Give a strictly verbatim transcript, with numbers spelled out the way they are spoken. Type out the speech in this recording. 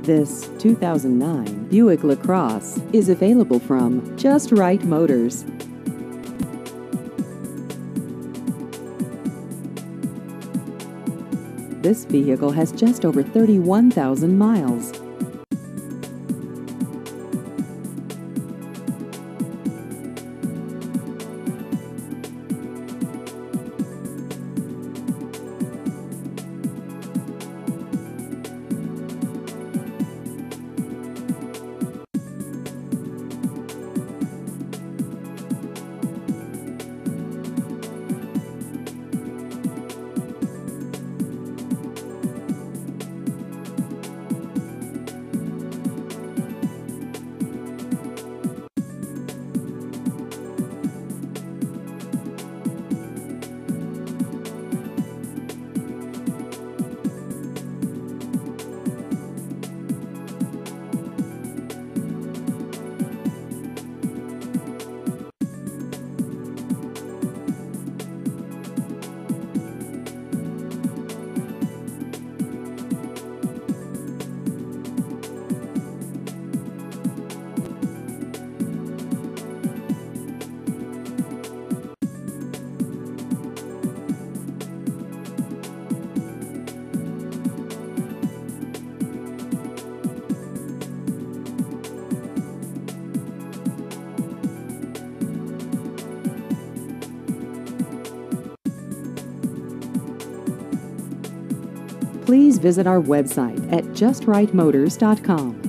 This two thousand nine Buick LaCrosse is available from Just Right Motors. This vehicle has just over thirty-one thousand miles. Please visit our website at just right motors dot com.